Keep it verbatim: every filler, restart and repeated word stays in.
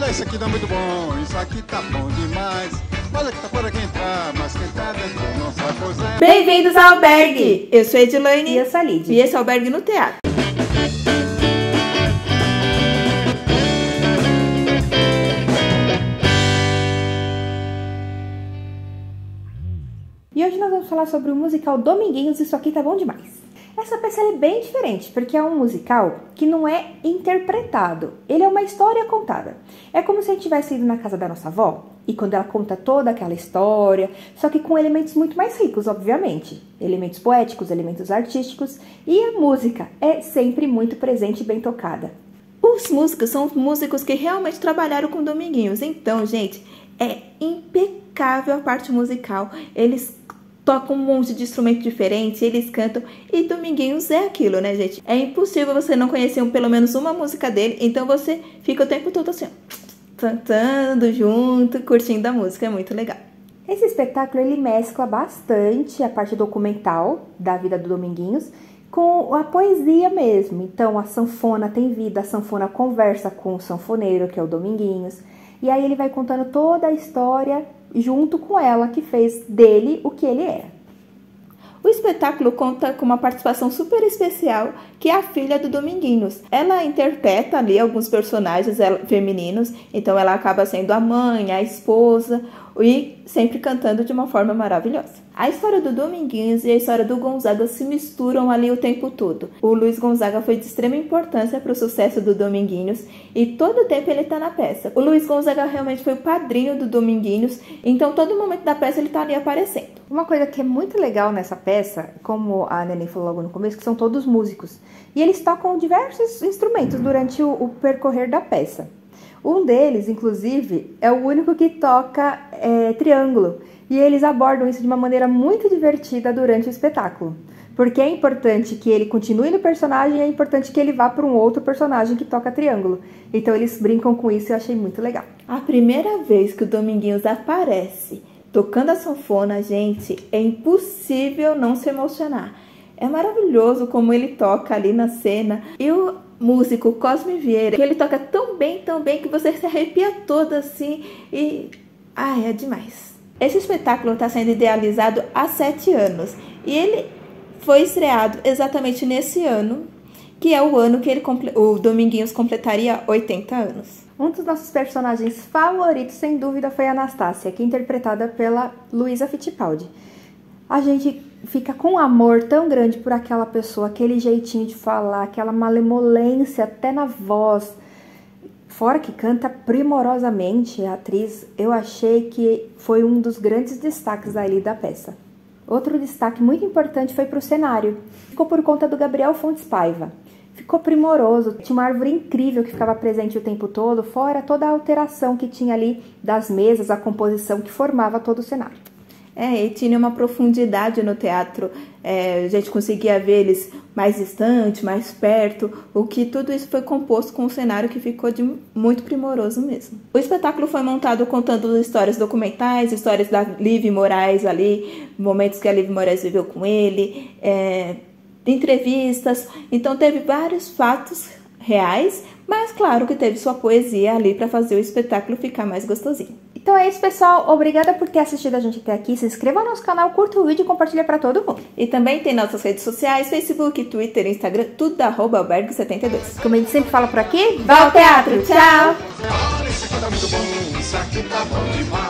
Olha, isso aqui tá muito bom, isso aqui tá bom demais. Olha que tá por aqui entrar, mas quem tá dentro não sabe coisa. Bem-vindos ao Albergue! Eu sou Edilane E eu sou a Lid. e esse é o Albergue no Teatro. E hoje nós vamos falar sobre o musical Dominguinhos, Isso Aqui Tá Bom Demais. Essa peça é bem diferente, porque é um musical que não é interpretado. Ele é uma história contada. É como se a gente tivesse ido na casa da nossa avó, e quando ela conta toda aquela história, só que com elementos muito mais ricos, obviamente. Elementos poéticos, elementos artísticos, e a música é sempre muito presente e bem tocada. Os músicos são músicos que realmente trabalharam com Dominguinhos. Então, gente, é impecável a parte musical. Eles tocam um monte de instrumento diferente, eles cantam. E Dominguinhos é aquilo, né, gente? É impossível você não conhecer pelo menos uma música dele. Então você fica o tempo todo assim, ó, cantando junto, curtindo a música. É muito legal. Esse espetáculo, ele mescla bastante a parte documental da vida do Dominguinhos com a poesia mesmo. Então, a sanfona tem vida, a sanfona conversa com o sanfoneiro, que é o Dominguinhos. E aí ele vai contando toda a história junto com ela, que fez dele o que ele é. O espetáculo conta com uma participação super especial, que é a filha do Dominguinhos. Ela interpreta ali alguns personagens femininos, então ela acaba sendo a mãe, a esposa, e sempre cantando de uma forma maravilhosa. A história do Dominguinhos e a história do Gonzaga se misturam ali o tempo todo. O Luiz Gonzaga foi de extrema importância para o sucesso do Dominguinhos e todo o tempo ele está na peça. O Luiz Gonzaga realmente foi o padrinho do Dominguinhos, então todo momento da peça ele está ali aparecendo. Uma coisa que é muito legal nessa peça, como a Neném falou logo no começo, que são todos músicos. E eles tocam diversos instrumentos durante o, o percorrer da peça. Um deles, inclusive, é o único que toca é, triângulo. E eles abordam isso de uma maneira muito divertida durante o espetáculo. Porque é importante que ele continue no personagem e é importante que ele vá para um outro personagem que toca triângulo. Então eles brincam com isso e eu achei muito legal. A primeira vez que o Dominguinhos aparece tocando a sanfona, gente, é impossível não se emocionar. É maravilhoso como ele toca ali na cena. E o músico Cosme Vieira, que ele toca tão bem, tão bem, que você se arrepia toda assim e... ai, é demais. Esse espetáculo está sendo idealizado há sete anos. E ele foi estreado exatamente nesse ano, que é o ano que ele comple... o Dominguinhos completaria oitenta anos. Um dos nossos personagens favoritos, sem dúvida, foi a Anastácia, que é interpretada pela Luísa Fittipaldi. A gente fica com um amor tão grande por aquela pessoa, aquele jeitinho de falar, aquela malemolência até na voz. Fora que canta primorosamente, a atriz, eu achei que foi um dos grandes destaques ali da peça. Outro destaque muito importante foi para o cenário. Ficou por conta do Gabriel Fontes Paiva. Ficou primoroso, tinha uma árvore incrível que ficava presente o tempo todo, fora toda a alteração que tinha ali das mesas, a composição que formava todo o cenário. É, e tinha uma profundidade no teatro, é, a gente conseguia ver eles mais distante, mais perto, o que tudo isso foi composto com um cenário que ficou de muito primoroso mesmo. O espetáculo foi montado contando histórias documentais, histórias da Liv Moraes ali, momentos que a Liv Moraes viveu com ele, é, entrevistas, então teve vários fatos reais, mas claro que teve sua poesia ali para fazer o espetáculo ficar mais gostosinho. Então é isso, pessoal. Obrigada por ter assistido a gente até aqui. Se inscreva no nosso canal, curta o vídeo e compartilha para todo mundo. E também tem nossas redes sociais, Facebook, Twitter, Instagram, tudo arroba albergue setenta e dois. Como a gente sempre fala por aqui, vá ao teatro! Tchau! Olha, isso aqui tá muito bom, isso aqui tá bom demais.